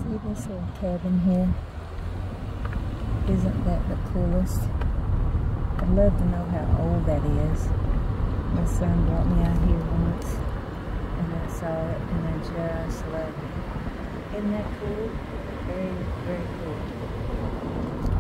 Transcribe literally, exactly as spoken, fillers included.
See this little cabin here? Isn't that the coolest? I'd love to know how old that is. My son brought me out here once and I saw it and I just loved it. Isn't that cool? Very, very cool.